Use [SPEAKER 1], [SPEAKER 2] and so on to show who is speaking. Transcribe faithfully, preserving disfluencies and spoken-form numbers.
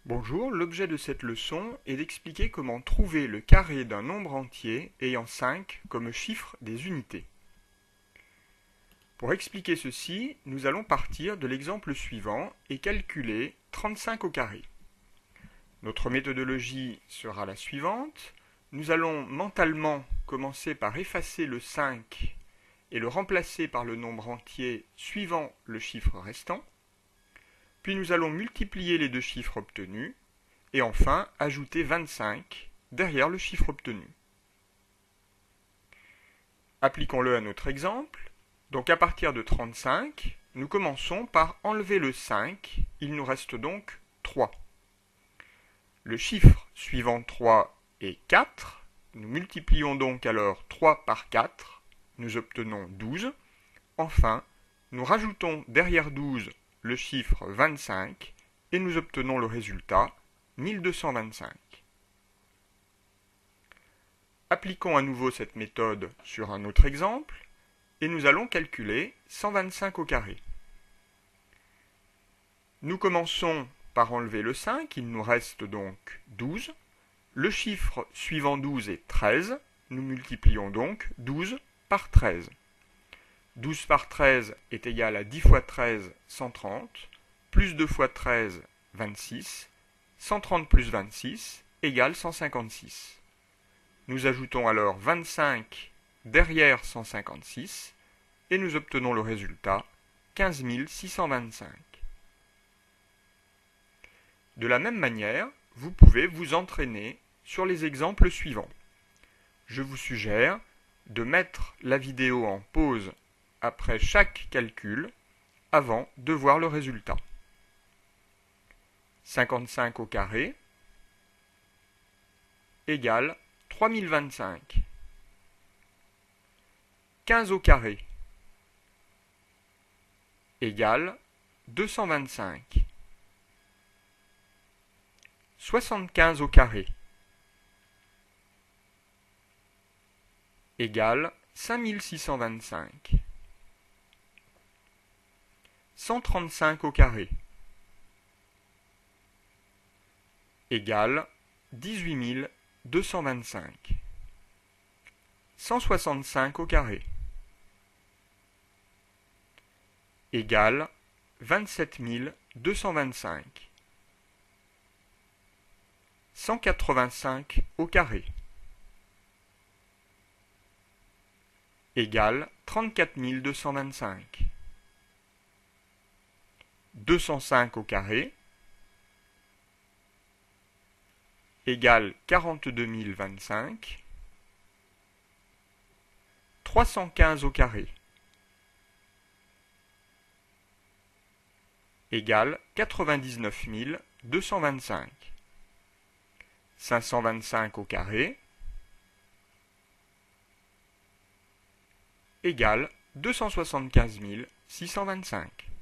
[SPEAKER 1] Bonjour, l'objet de cette leçon est d'expliquer comment trouver le carré d'un nombre entier ayant cinq comme chiffre des unités. Pour expliquer ceci, nous allons partir de l'exemple suivant et calculer trente-cinq au carré. Notre méthodologie sera la suivante. Nous allons mentalement commencer par effacer le cinq et le remplacer par le nombre entier suivant le chiffre restant. Puis nous allons multiplier les deux chiffres obtenus et enfin ajouter vingt-cinq derrière le chiffre obtenu. Appliquons-le à notre exemple. Donc à partir de trente-cinq, nous commençons par enlever le cinq, il nous reste donc trois. Le chiffre suivant trois est quatre, nous multiplions donc alors trois par quatre, nous obtenons douze. Enfin, nous rajoutons derrière douze le chiffre vingt-cinq et nous obtenons le résultat mille deux cent vingt-cinq. Appliquons à nouveau cette méthode sur un autre exemple et nous allons calculer cent vingt-cinq au carré. Nous commençons par enlever le cinq, il nous reste donc douze. Le chiffre suivant douze est treize, nous multiplions donc douze par treize. douze par treize est égal à dix fois treize, cent trente, plus deux fois treize, vingt-six, cent trente plus vingt-six égale cent cinquante-six. Nous ajoutons alors vingt-cinq derrière cent cinquante-six et nous obtenons le résultat quinze mille six cent vingt-cinq. De la même manière, vous pouvez vous entraîner sur les exemples suivants. Je vous suggère de mettre la vidéo en pause après chaque calcul avant de voir le résultat. cinquante-cinq au carré égale trois mille vingt-cinq. quinze au carré égale deux cent vingt-cinq. soixante-quinze au carré égale cinq mille six cent vingt-cinq. cent trente-cinq au carré égale dix-huit mille deux cent vingt-cinq. cent soixante-cinq au carré égale vingt-sept mille deux cent vingt-cinq. cent quatre-vingt-cinq au carré égale trente-quatre mille deux cent vingt-cinq. deux cent cinq au carré égale quarante-deux mille vingt-cinq. trois cent quinze au carré égale quatre-vingt-dix-neuf mille deux cent vingt-cinq. cinq cent vingt-cinq au carré égale deux cent soixante-quinze mille six cent vingt-cinq.